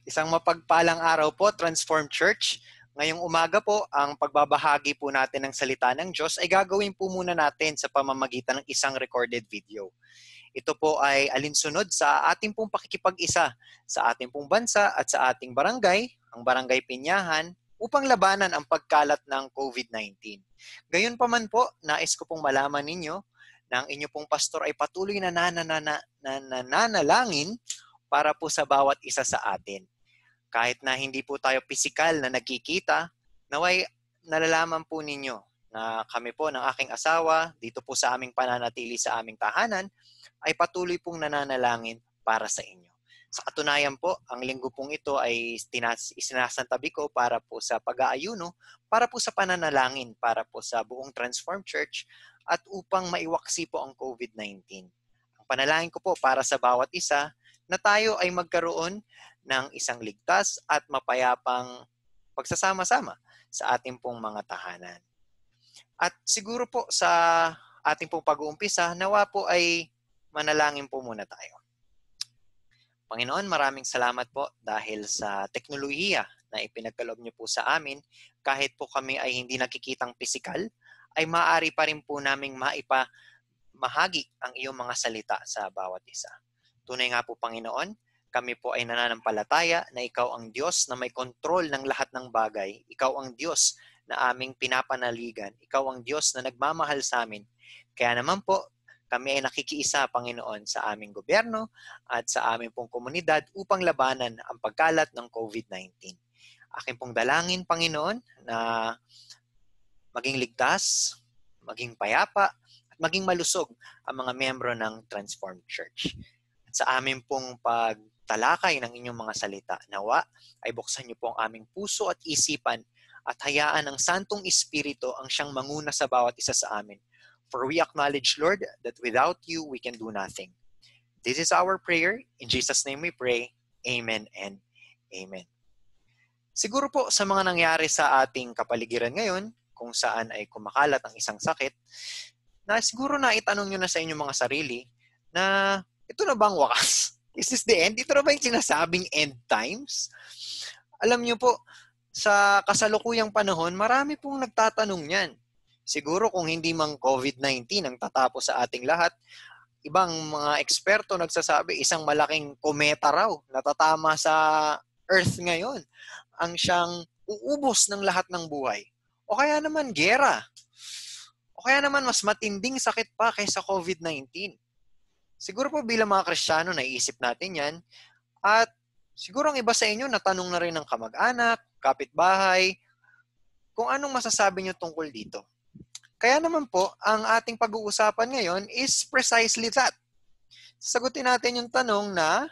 Isang mapagpalang araw po, Transform Church. Ngayong umaga po, ang pagbabahagi po natin ng salita ng Diyos ay gagawin po muna natin sa pamamagitan ng isang recorded video. Ito po ay alinsunod sa ating pong pakikipag-isa sa ating pong bansa at sa ating barangay, ang Barangay Pinyahan, upang labanan ang pagkalat ng COVID-19. Gayunpaman po, nais ko pong malaman ninyo na ang inyo pong pastor ay patuloy na nananalangin para po sa bawat isa sa atin. Kahit na hindi po tayo pisikal na nagkikita, naway nalalaman po ninyo na kami po ng aking asawa, dito po sa aming pananatili sa aming tahanan, ay patuloy pong nananalangin para sa inyo. Sa katunayan po, ang linggo pong ito ay isinasantabi ko para po sa pag-aayuno, para po sa pananalangin, para po sa buong Transform Church at upang maiwaksi po ang COVID-19. Ang panalangin ko po para sa bawat isa na tayo ay magkaroon ng isang ligtas at mapayapang pagsasama-sama sa ating pong mga tahanan. At siguro po sa ating pong pag-uumpisa, nawa po ay manalangin po muna tayo. Panginoon, maraming salamat po dahil sa teknolohiya na ipinagkaloob niyo po sa amin. Kahit po kami ay hindi nakikitang pisikal, ay maaari pa rin po naming maipamahagi ang iyong mga salita sa bawat isa. Tunay nga po, Panginoon, kami po ay nananampalataya na ikaw ang Diyos na may kontrol ng lahat ng bagay. Ikaw ang Diyos na aming pinapanaligan. Ikaw ang Diyos na nagmamahal sa amin. Kaya naman po, kami ay nakikiisa, Panginoon, sa aming gobyerno at sa aming pong komunidad upang labanan ang pagkalat ng COVID-19. Aking pong dalangin, Panginoon, na maging ligtas, maging payapa, at maging malusog ang mga miyembro ng Transformed Church. At sa amin pong pagtalakay ng inyong mga salita, nawa ay buksan niyo po ang aming puso at isipan at hayaan ng Santong Espiritu ang siyang manguna sa bawat isa sa amin. For we acknowledge, Lord, that without you, we can do nothing. This is our prayer. In Jesus' name we pray. Amen and amen. Siguro po sa mga nangyari sa ating kapaligiran ngayon, kung saan ay kumakalat ang isang sakit, na siguro na itanong nyo na sa inyong mga sarili na ito na bang wakas? Is this the end? Ito na ba yung sinasabing end times? Alam nyo po, sa kasalukuyang panahon, marami pong nagtatanong yan. Siguro kung hindi mang COVID-19 ang tatapos sa ating lahat, ibang mga eksperto nagsasabi isang malaking kometa raw na tatama sa Earth ngayon ang siyang uubos ng lahat ng buhay. O kaya naman giyera. O kaya naman mas matinding sakit pa kaysa COVID-19. Siguro po bilang mga Kristiyano, naiisip natin yan. At siguro ang iba sa inyo, natanong na rin ng kamag-anak, kapitbahay, kung anong masasabi nyo tungkol dito. Kaya naman po, ang ating pag-uusapan ngayon is precisely that. Sagutin natin yung tanong na,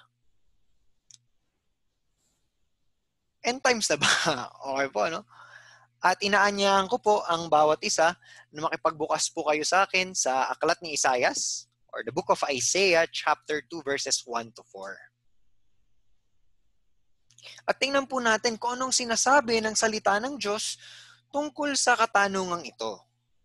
end times na ba? Okay po, no? At inaanyahan ko po ang bawat isa na makipagbukas po kayo sa akin sa aklat ni Isaias or the book of Isaiah chapter 2 verses 1 to 4. At tingnan po natin kung anong sinasabi ng salita ng Diyos tungkol sa katanungang ito.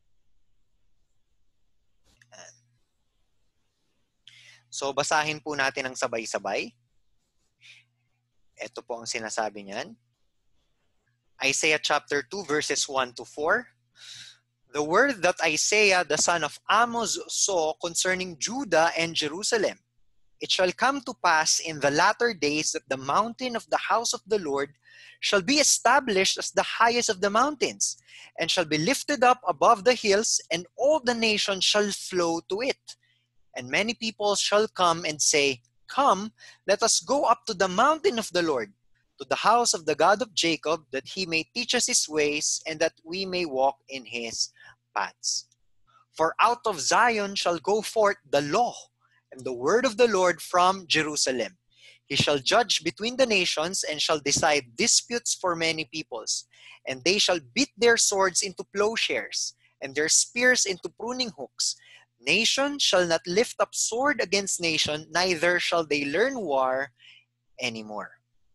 So basahin po natin ang sabay-sabay. Ito po ang sinasabi niyan. Isaiah chapter 2 verses 1 to 4. The word that Isaiah the son of Amos saw concerning Judah and Jerusalem. It shall come to pass in the latter days that the mountain of the house of the Lord shall be established as the highest of the mountains, and shall be lifted up above the hills, and all the nations shall flow to it. And many people shall come and say, Come, let us go up to the mountain of the Lord, to the house of the God of Jacob, that he may teach us his ways, and that we may walk in his paths. For out of Zion shall go forth the law, and the word of the Lord from Jerusalem. He shall judge between the nations, and shall decide disputes for many peoples. And they shall beat their swords into plowshares, and their spears into pruning hooks. Nation shall not lift up sword against nation, neither shall they learn war anymore.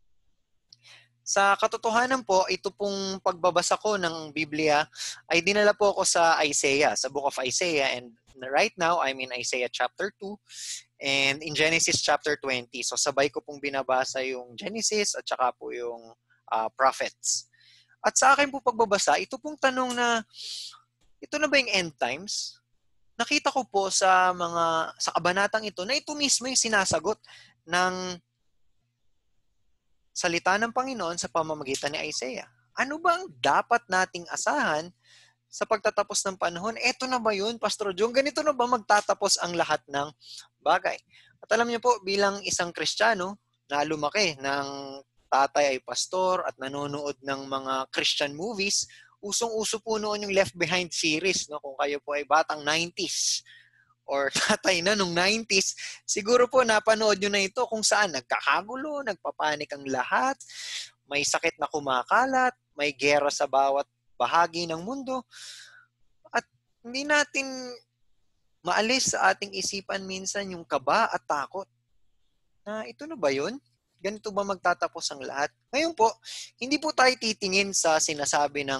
Sa katotohanan po, ito pong pagbabasa ko ng Biblia ay dinala po ako sa Isaiah, sa book of Isaiah. And right now, I'm in Isaiah chapter 2. And in Genesis chapter 20, so sabay ko pong binabasa yung Genesis at saka po yung prophets. At sa akin po pagbabasa, ito pong tanong na, ito na ba yung end times? Nakita ko po sa kabanatang ito na ito mismo yung sinasagot ng salita ng Panginoon sa pamamagitan ni Isaiah. Ano ba ang dapat nating asahan sa pagtatapos ng panahon? Eto na ba yun, Pastor Jong? Ganito na ba magtatapos ang lahat ng bagay? At alam niyo po, bilang isang Kristiyano na lumaki ng tatay ay pastor at nanonood ng mga Christian movies, usong-uso po noon yung Left Behind series. No? Kung kayo po ay batang 90s or tatay na nung 90s, siguro po napanood nyo na ito kung saan nagkakagulo, nagpapanik ang lahat, may sakit na kumakalat, may gera sa bawat bahagi ng mundo, at hindi natin maalis sa ating isipan minsan yung kaba at takot na ito na ba yun? Ganito ba magtatapos ang lahat? Ngayon po, hindi po tayo titingin sa sinasabi ng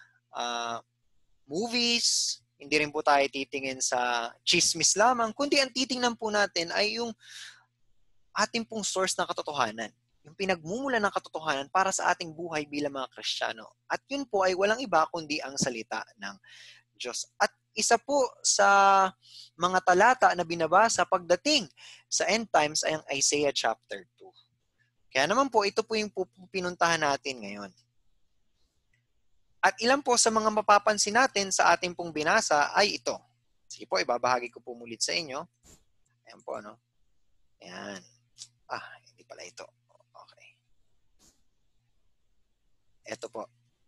movies, hindi rin po tayo titingin sa chismis lamang, kundi ang titingnan po natin ay yung ating pong source ng katotohanan. Yung pinagmumula ng katotohanan para sa ating buhay bilang mga Kristiyano. At yun po ay walang iba kundi ang salita ng Diyos. At isa po sa mga talata na binabasa pagdating sa end times ay ang Isaiah chapter 2. Kaya naman po, ito po yung pinuntahan natin ngayon. At ilan po sa mga mapapansin natin sa ating pong binasa ay ito. Sige po, ibabahagi ko po mulit sa inyo. Ayan po, no? Ayan. Hindi pala ito. Okay. Ito po.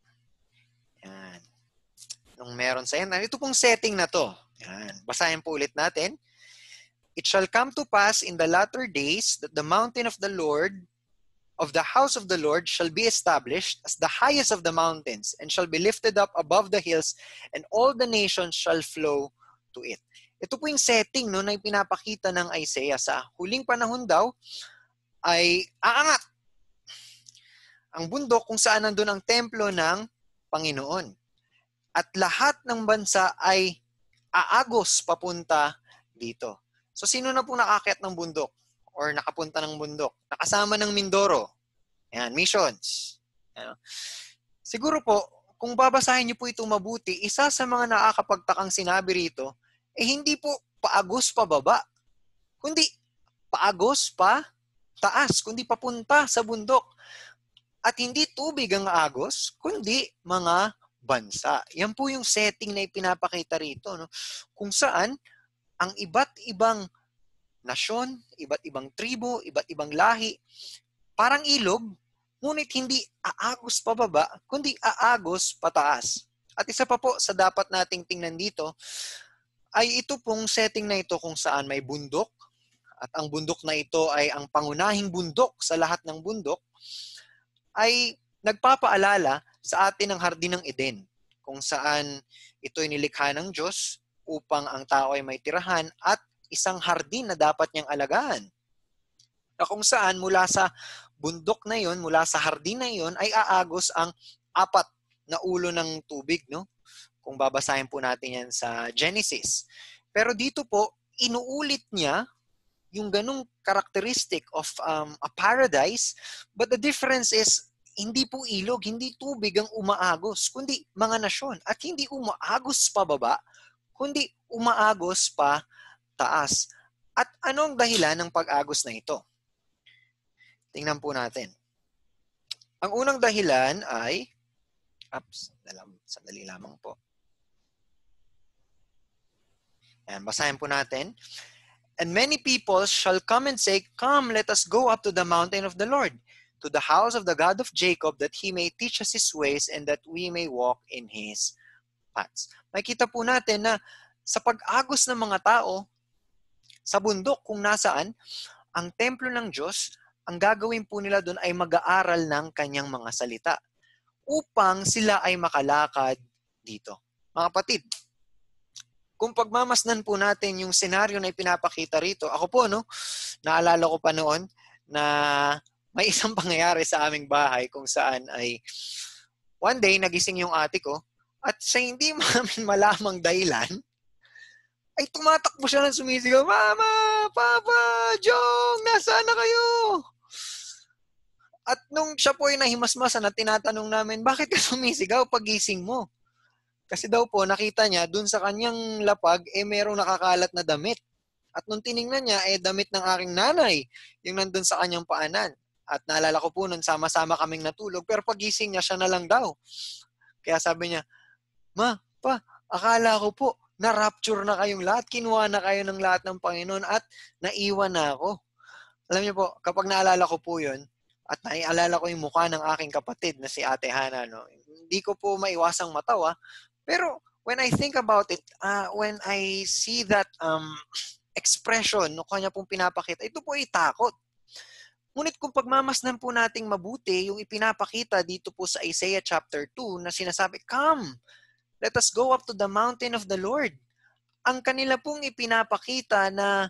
Ayan. Nung meron sa inyo, ito pong setting na to. Ayan. Basahin po ulit natin. It shall come to pass in the latter days that the mountain of the Lord of the house of the Lord shall be established as the highest of the mountains and shall be lifted up above the hills and all the nations shall flow to it. Ito po yung setting no, na pinapakita ng Isaiah sa huling panahon daw ay aangat ang bundok kung saan nandun ang templo ng Panginoon. At lahat ng bansa ay aagos papunta dito. So sino na po nakaakyat ng bundok? Or nakapunta ng bundok, nakasama ng Mindoro. Ayan, missions. Ayan. Siguro po, kung babasahin niyo po ito mabuti, isa sa mga nakakapagtakang sinabi rito, hindi po paagos pa baba, kundi paagos pa taas, kundi papunta sa bundok. At hindi tubig ang agos, kundi mga bansa. Yan po yung setting na ipinapakita rito. No? Kung saan, ang iba't ibang nasyon, iba't ibang tribo, iba't ibang lahi, parang ilog, ngunit hindi aagos pababa, kundi aagos pataas. At isa pa po sa dapat nating tingnan dito, ay ito pong setting na ito kung saan may bundok, at ang bundok na ito ay ang pangunahing bundok sa lahat ng bundok, ay nagpapaalala sa atin ng Hardin ng Eden, kung saan ito ay nilikha ng Diyos upang ang tao ay may tirahan at isang hardin na dapat niyang alagaan. Na kung saan mula sa bundok na yon, mula sa hardin na yon ay aagos ang 4 na ulo ng tubig, no? Kung babasahin po natin yan sa Genesis. Pero dito po, inuulit niya yung ganung characteristic of a paradise, but the difference is hindi po ilog, hindi tubig ang umaagos, kundi mga nasyon. At hindi umaagos pa baba, kundi umaagos pa taas. At anong dahilan ng pag-agos na ito? Tingnan po natin. Ang unang dahilan ay, sandali lamang po. Ayan, basahin po natin. And many people shall come and say, Come, let us go up to the mountain of the Lord, to the house of the God of Jacob, that He may teach us His ways and that we may walk in His paths. Makita po natin na sa pag-agos ng mga tao, sa bundok kung nasaan, ang templo ng Diyos, ang gagawin po nila doon ay mag-aaral ng kanyang mga salita upang sila ay makalakad dito. Mga kapatid, kung pagmamasdan po natin yung senaryo na ipinapakita rito, ako po, no, naalala ko pa noon na may isang pangyayari sa aming bahay kung saan ay one day nagising yung ate ko at sa hindi mamin malamang dahilan, ay tumatakbo siya ng sumisigaw, Mama! Papa! Jong! Nasaan na kayo? At nung siya po ay nahimasmasan at tinatanong namin, bakit ka sumisigaw pagising mo? Kasi daw po, nakita niya, dun sa kanyang lapag, merong nakakalat na damit. At nung tiningnan niya, damit ng aking nanay, yung nandun sa kanyang paanan. At naalala ko po, nun sama-sama kaming natulog, pero pagising niya, siya na lang daw. Kaya sabi niya, Ma, Pa, akala ko po, na-rapture na kayong lahat, kinuha na kayo ng lahat ng Panginoon, at naiwan na ako. Alam niyo po, kapag naalala ko po yun, at naialala ko yung mukha ng aking kapatid na si Ate Hana, no, hindi ko po maiwasang matawa. Pero when I think about it, when I see that expression no kanya pong pinapakita, ito po ay takot. Ngunit kung pagmamasdan po nating mabuti, yung ipinapakita dito po sa Isaiah chapter 2 na sinasabi, Come, let us go up to the mountain of the Lord. Ang kanila pong ipinapakita na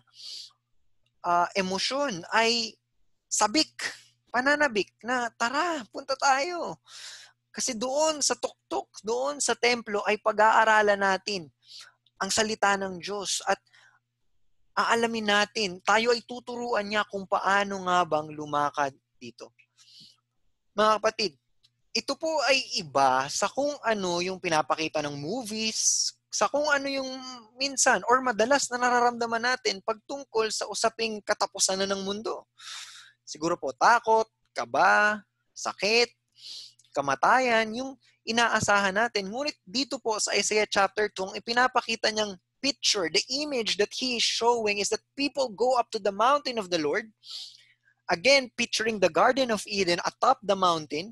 emosyon ay sabik, pananabik na tara, punta tayo. Kasi doon sa tuktok, doon sa templo ay pag-aaralan natin ang salita ng Diyos at aalamin natin, tayo ay tuturuan niya kung paano nga bang lumakad dito. Mga kapatid, ito po ay iba sa kung ano yung pinapakita ng movies, sa kung ano yung minsan or madalas na nararamdaman natin pagtungkol sa usaping katapusan na ng mundo. Siguro po takot, kaba, sakit, kamatayan, yung inaasahan natin. Ngunit dito po sa Isaiah chapter 2, ang ipinapakita niyang picture, the image that he is showing is that people go up to the mountain of the Lord, again, picturing the Garden of Eden atop the mountain,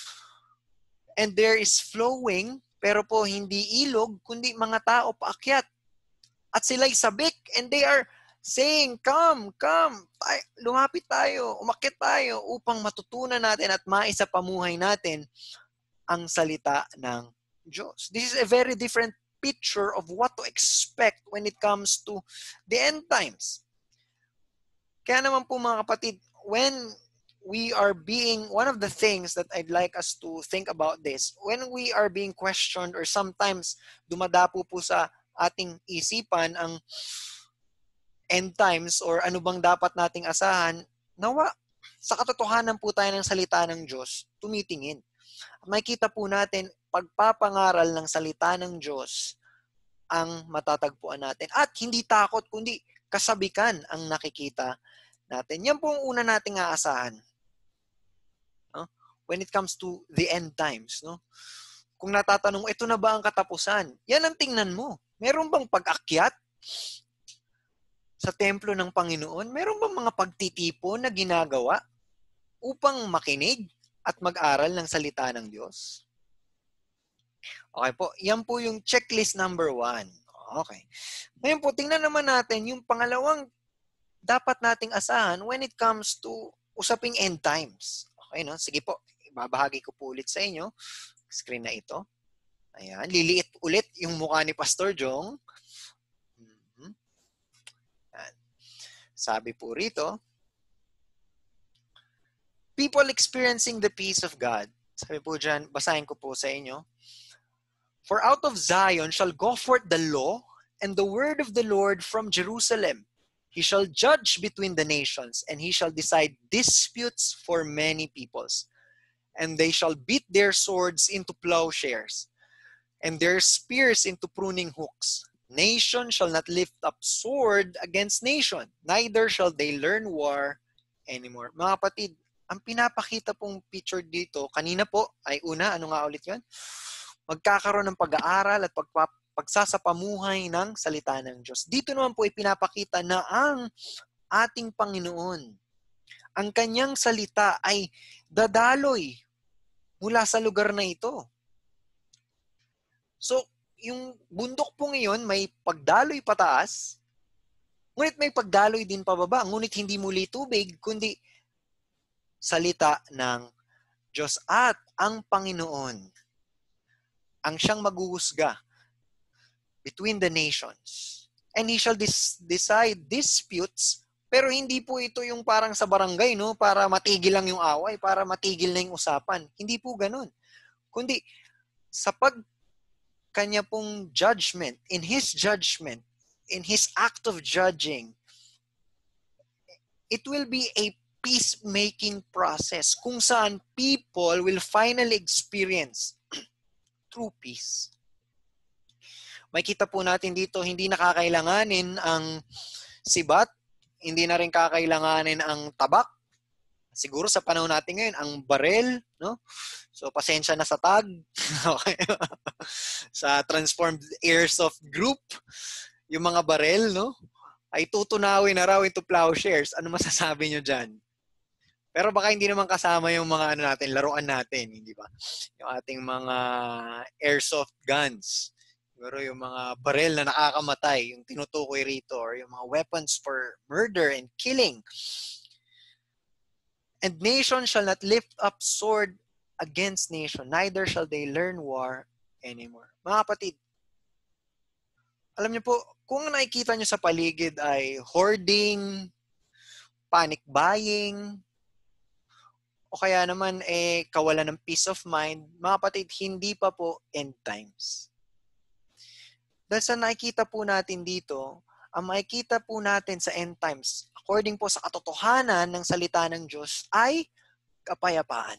and there is flowing, pero po hindi ilog, kundi mga tao paakyat. At sila'y sabik, and they are saying, Come, lumapit tayo, umakyat tayo, upang matutunan natin at maisapamuhay natin ang salita ng Diyos. This is a very different picture of what to expect when it comes to the end times. Kaya naman po mga kapatid, when we are being, one of the things that I'd like us to think about this, when we are being questioned or sometimes dumadapo po sa ating isipan ang end times or ano bang dapat nating asahan, nawa, sa katotohanan po tayo ng salita ng Diyos, tumitingin. Makikita po natin, pagpapangaral ng salita ng Diyos ang matatagpuan natin. At hindi takot, kundi kasabikan ang nakikita natin. Yan po ang una nating aasahan. No? When it comes to the end times. No? Kung natatanong, ito na ba ang katapusan? Yan ang tingnan mo. Meron bang pag-akyat sa templo ng Panginoon? Meron bang mga pagtitipon na ginagawa upang makinig at mag-aral ng salita ng Diyos? Okay po, yan po yung checklist number 1. Okay. Ngayon po, tingnan naman natin yung pangalawang dapat nating asahan when it comes to usaping end times. Okay, no? Sige po, ibabahagi ko po ulit sa inyo. Screen na ito. Ayan, liliit ulit yung mukha ni Pastor Jong. Ayan. Sabi po rito, people experiencing the peace of God. Sabi po dyan, basahin ko po sa inyo. For out of Zion shall go forth the law and the word of the Lord from Jerusalem. He shall judge between the nations, and he shall decide disputes for many peoples. And they shall beat their swords into plowshares, and their spears into pruning hooks. Nation shall not lift up sword against nation, neither shall they learn war anymore. Mga kapatid, ang pinapakita pong picture dito, kanina po, ay una, ano nga ulit yun? Magkakaroon ng pag-aaral at pagsasapamuhay ng salita ng Diyos. Dito naman po ipinapakita na ang ating Panginoon, ang kanyang salita ay dadaloy mula sa lugar na ito. So, yung bundok po ngayon may pagdaloy pataas, ngunit may pagdaloy din pababa, ngunit hindi muli tubig, kundi salita ng Diyos at ang Panginoon ang siyang maghuhusga between the nations. And he shall decide disputes, pero hindi po ito yung parang sa barangay, no? Para matigil lang yung away, para matigil na yung usapan. Hindi po ganun. Kundi sa kanya pong judgment, in his judgment, in His act of judging, it will be a peacemaking process kung saan people will finally experience true peace. Makikita po natin dito, hindi nakakailanganin ang sibat, hindi na rin kakailanganin ang tabak. Siguro sa panahon natin ngayon, ang barel, no? So, pasensya na sa tag. Okay. Sa transformed airsoft group, yung mga barel, no? Ay tutunawin na raw into plowshares. Ano masasabi nyo dyan? Pero baka hindi naman kasama yung mga natin, laruan natin, hindi ba? Yung ating mga airsoft guns. Siguro yung mga barel na nakakamatay, yung tinutukoy rito, or yung mga weapons for murder and killing. And nation shall not lift up sword against nation, neither shall they learn war anymore. Mga kapatid, alam niyo po, kung nakikita niyo sa paligid ay hoarding, panic buying, o kaya naman kawalan ng peace of mind, mga kapatid, hindi pa po end times. Dahil sa nakikita po natin dito, ang makikita po natin sa end times, according po sa katotohanan ng salita ng Diyos, ay kapayapaan.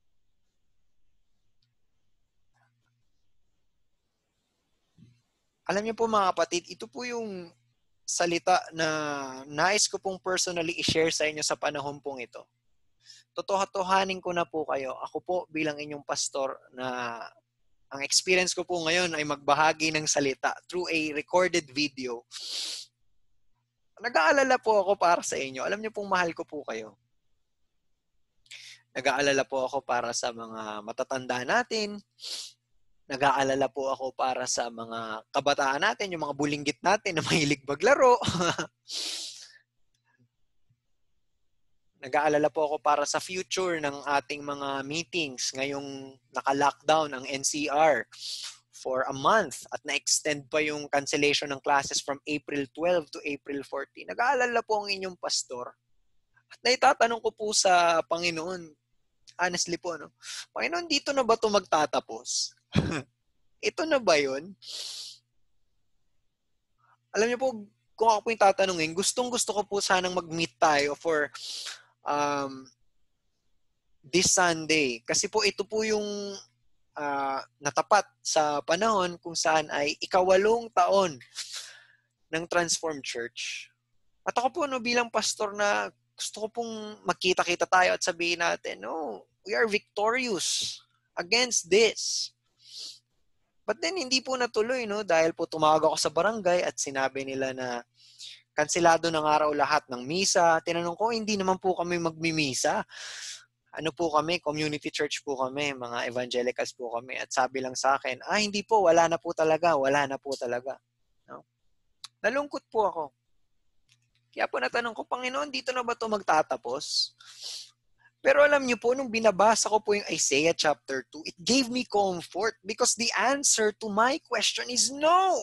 Alam niyo po mga kapatid, ito po yung salita na nais ko pong personally i-share sa inyo sa panahon pong ito. Totohanin ko na po kayo, ako po bilang inyong pastor na ang experience ko po ngayon ay magbahagi ng salita through a recorded video. Nag-aalala po ako para sa inyo. Alam niyo pong mahal ko po kayo. Nag-aalala po ako para sa mga matatanda natin. Nag-aalala po ako para sa mga kabataan natin, yung mga bulinggit natin na mahilig maglaro. Nag-aalala po ako para sa future ng ating mga meetings ngayong naka-lockdown ang NCR for a month at na-extend pa yung cancellation ng classes from April 12 to April 14. Nag-aalala po ang inyong pastor. At naitatanong ko po sa Panginoon, honestly po, no? Panginoon, dito na ba ito magtatapos? Ito na ba yun? Alam niyo po, kung ako po yung tatanungin, gustong-gusto ko po sanang mag-meet tayo for this Sunday. Kasi po ito po yung natapat sa panahon kung saan ay 8 taon ng Transformed Church. At ako po bilang pastor na gusto ko pong magkita-kita tayo at sabihin natin, no, we are victorious against this. But then, hindi po natuloy, no? Dahil po tumawag ako sa barangay at sinabi nila na kanselado ng araw lahat ng misa. Tinanong ko, hindi naman po kami magmimisa. Ano po kami, community church po kami, mga evangelicals po kami. At sabi lang sa akin, hindi po, wala na po talaga. No? Nalungkot po ako. Kaya po natanong ko, Panginoon, dito na ba ito magtatapos? Pero alam niyo po, nung binabasa ko po yung Isaiah chapter 2, it gave me comfort because the answer to my question is no.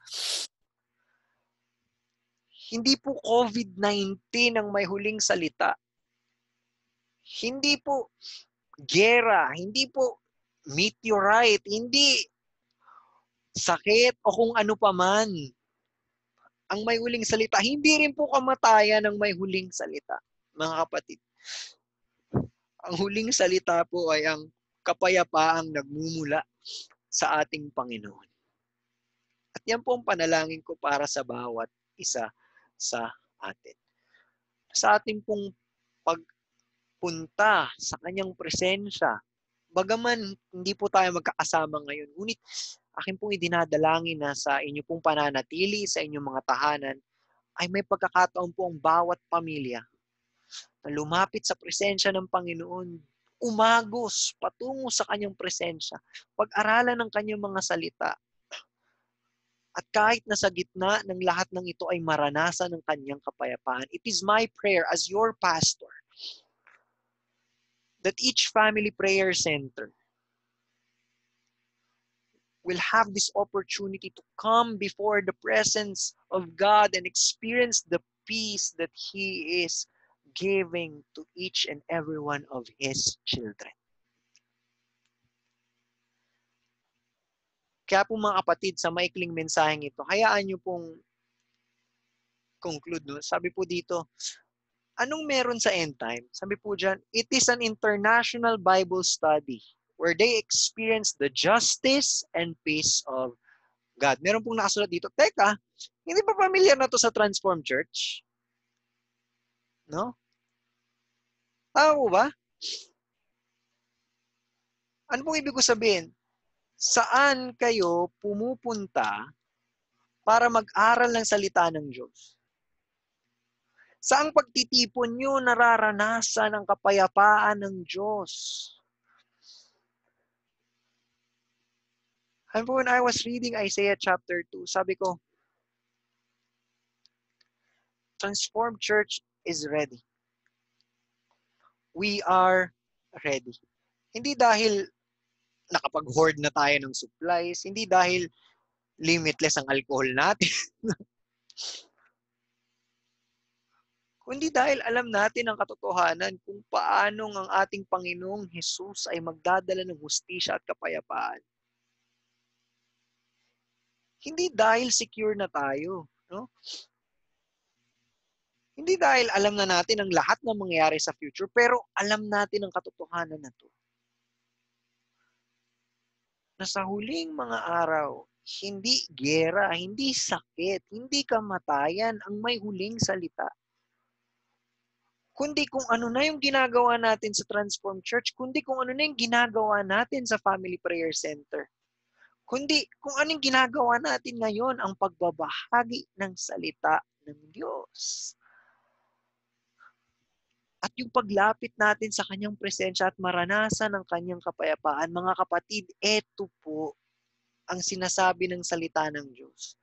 Hindi po COVID-19 ang may huling salita. Hindi po gera, hindi po meteorite, hindi sakit o kung ano pa man ang may huling salita. Hindi rin po kamatayan ang may huling salita, mga kapatid. Ang huling salita po ay ang kapayapaang nagmumula sa ating Panginoon. At yan po ang panalangin ko para sa bawat isa sa atin. Sa ating pong pagpunta sa kanyang presensya, bagaman hindi po tayo magkakasama ngayon, ngunit akin pong idinadalangin na sa inyo pong pananatili, sa inyong mga tahanan, ay may pagkakataon po ang bawat pamilya na lumapit sa presensya ng Panginoon, umagos patungo sa kanyang presensya, pag-aralan ng kanyang mga salita, at kahit na sa gitna ng lahat ng ito ay maranasan ng kanyang kapayapaan. It is my prayer as your pastor that each family prayer center will have this opportunity to come before the presence of God and experience the peace that He is giving to each and every one of His children. Kaya po mga kapatid, sa maikling mensaheng ito, hayaan niyo pong conclude, no? Sabi po dito, anong meron sa end time? Sabi po dyan, it is an international Bible study where they experience the justice and peace of God. Meron pong nakasulat dito. Teka, hindi ba familiar na to sa Transform Church? No? Tama po ba? Ano pong ibig ko sabihin? Saan kayo pumupunta para mag-aral ng salita ng Diyos? Saang pagtitipon nyo nararanasan ang kapayapaan ng Diyos? And when I was reading Isaiah chapter 2, sabi ko, Transformed Church is ready. We are ready. Hindi dahil nakapag-hoard na tayo ng supplies, hindi dahil limitless ang alcohol natin, kundi dahil alam natin ang katotohanan kung paano ang ating Panginoong Hesus ay magdadala ng hustisya at kapayapaan. Hindi dahil secure na tayo, no? Hindi dahil alam na natin ang lahat ng mangyayari sa future, pero alam natin ang katotohanan na to. Na sa huling mga araw, hindi gera, hindi sakit, hindi kamatayan ang may huling salita. Kundi kung ano na yung ginagawa natin sa Transform Church, kundi kung ano na yung ginagawa natin sa Family Prayer Center. Kundi kung anong ginagawa natin ngayon ang pagbabahagi ng salita ng Diyos. At yung paglapit natin sa kanyang presensya at maranasan ang kanyang kapayapaan, mga kapatid, eto po ang sinasabi ng salita ng Diyos.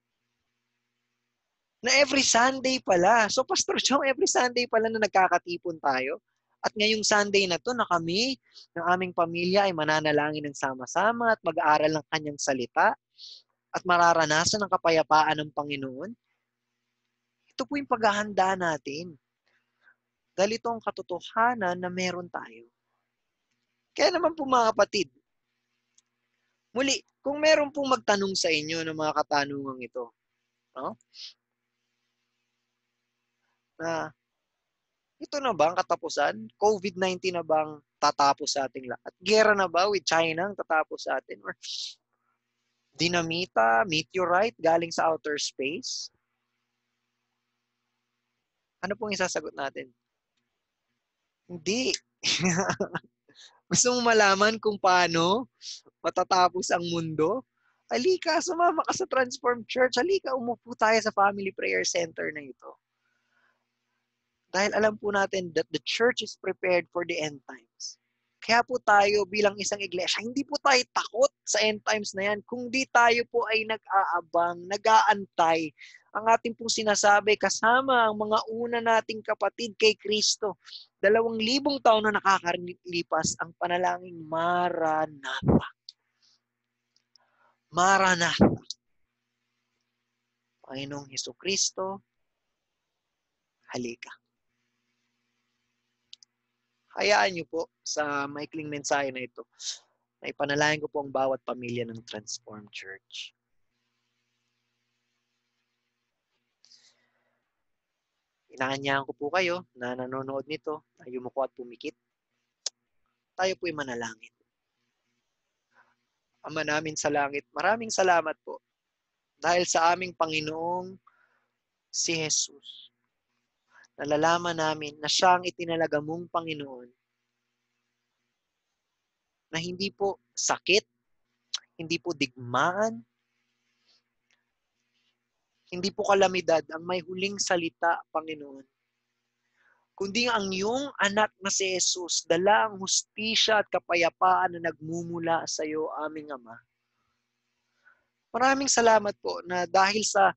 Na every Sunday pala. So Pastor Chong, every Sunday pala na nagkakatipon tayo. At ngayong Sunday na to na kami, ng aming pamilya ay mananalangin ng sama-sama at mag-aaral ng kanyang salita at mararanasan ang kapayapaan ng Panginoon. Ito po yung paghahanda natin. Dahil ito ang katotohanan na meron tayo. Kaya naman po mga kapatid, muli, kung meron pong magtanong sa inyo ng mga katanungang ito, no? Na ito na ba ang katapusan? COVID-19 na bang tatapos sa ating lahat? Gera na ba with China ang tatapos sa atin? Or dinamita, meteorite galing sa outer space? Ano pong isasagot natin? Hindi. Gusto mong malaman kung paano matatapos ang mundo? Halika, sumama ka sa Transform Church. Halika, umupo tayo sa Family Prayer Center na ito. Dahil alam po natin that the church is prepared for the end times. Kaya po tayo bilang isang iglesia, hindi po tayo takot sa end times na yan, kundi tayo po ay nag-aabang, nag-aantay. Ang ating pong sinasabi kasama ang mga una nating kapatid kay Kristo. 2,000 taon na nakakalipas ang panalangin, Maranatha. Maranatha. Panginoong Hesukristo, halika. Hayaan niyo po sa maikling mensahe na ito na ipanalangin ko po ang bawat pamilya ng Transform Church. Inaanyahan ko po kayo na nanonood nito, na yumuko at pumikit. Tayo po'y manalangin. Ama namin sa langit, maraming salamat po dahil sa aming Panginoong si Jesus. Nalalaman namin na siya ang itinalaga mong Panginoon na hindi po sakit, hindi po digmaan, hindi po kalamidad ang may huling salita, Panginoon. Kundi ang iyong anak na si Jesus, dala ang hustisya at kapayapaan na nagmumula sa iyo, aming Ama. Maraming salamat po na dahil sa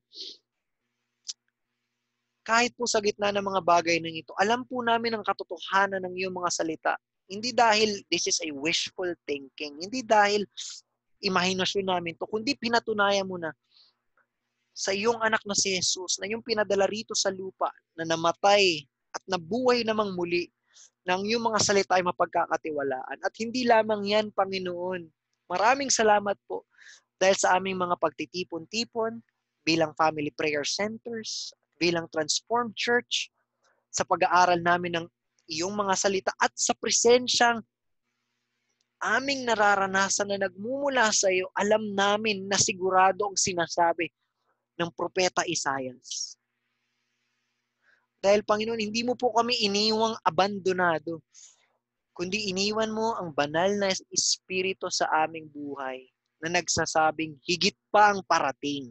kahit po sa gitna ng mga bagay ng ito, alam po namin ang katotohanan ng iyong mga salita. Hindi dahil this is a wishful thinking, hindi dahil imahinasyon namin to, kundi pinatunayan mo na sa iyong anak na si Jesus, na iyong pinadala rito sa lupa, na namatay at nabuhay namang muli, na ang iyong mga salita ay mapagkakatiwalaan. At hindi lamang yan, Panginoon. Maraming salamat po dahil sa aming mga pagtitipon-tipon bilang family prayer centers, bilang Transformed Church, sa pag-aaral namin ng iyong mga salita at sa presensyang aming nararanasan na nagmumula sa iyo, alam namin na sigurado ang sinasabi ng Propeta Isaias. Dahil Panginoon, hindi mo po kami iniwang abandonado, kundi iniwan mo ang banal na Espiritu sa aming buhay na nagsasabing higit pa ang parating.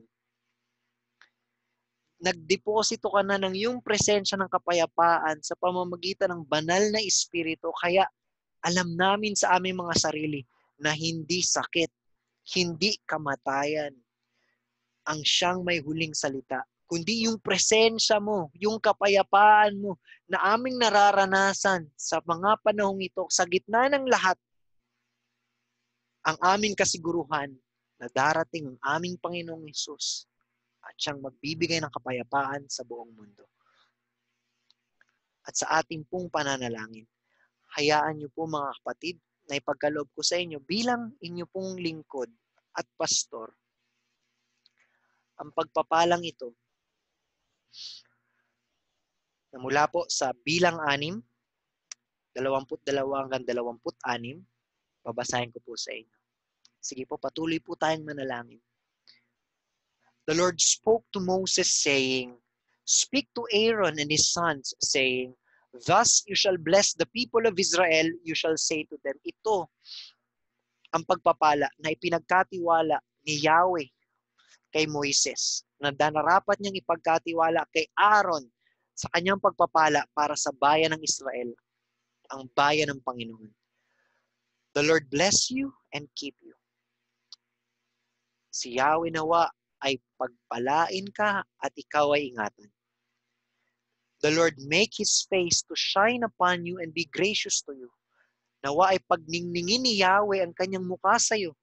Nagdeposito ka na ng iyong presensya ng kapayapaan sa pamamagitan ng banal na Espiritu, kaya alam namin sa aming mga sarili na hindi sakit, hindi kamatayan ang siyang may huling salita, kundi yung presensya mo, yung kapayapaan mo na aming nararanasan sa mga panahong ito, sa gitna ng lahat, ang aming kasiguruhan na darating ang aming Panginoong Hesus at siyang magbibigay ng kapayapaan sa buong mundo. At sa ating pong pananalangin, hayaan niyo po mga kapatid na ipagkaloob ko sa inyo bilang inyo pong lingkod at pastor ang pagpapalang ito na mula po sa bilang 6, 22 hanggang 26, babasahin ko po sa inyo. Sige po, patuloy po tayong manalangin. The Lord spoke to Moses saying, "Speak to Aaron and his sons, saying, Thus you shall bless the people of Israel, you shall say to them." Ito ang pagpapala na ipinagkatiwala ni Yahweh kay Moises, na nararapat niyang ipagkatiwala kay Aaron sa kanyang pagpapala para sa bayan ng Israel, ang bayan ng Panginoon. The Lord bless you and keep you. Si Yahweh nawa ay pagpalain ka at ikaw ay ingatan. The Lord make His face to shine upon you and be gracious to you. Nawa ay pagningningin ni Yahweh ang kanyang mukha sa iyo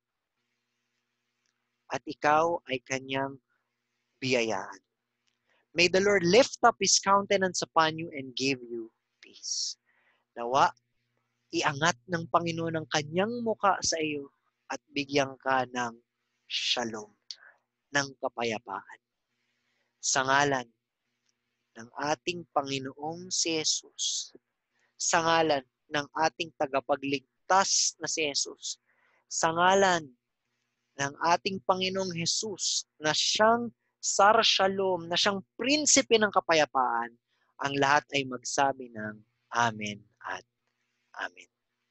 at ikaw ay kanyang biyayaan. May the Lord lift up His countenance upon you and give you peace. Nawa, iangat ng Panginoon ang kanyang mukha sa iyo at bigyan ka ng shalom, ng kapayapaan. Sa ngalan ng ating Panginoong si Jesus, sa ngalan ng ating tagapagligtas na si Jesus, sa ngalan ng ating Panginoong Jesus na siyang Sar Shalom, na siyang prinsipe ng kapayapaan, ang lahat ay magsabi ng Amen at Amen.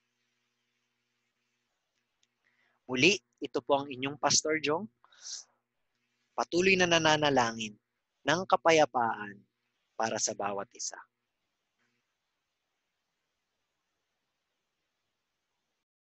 Muli, ito po ang inyong Pastor Jong, patuloy na nananalangin ng kapayapaan para sa bawat isa.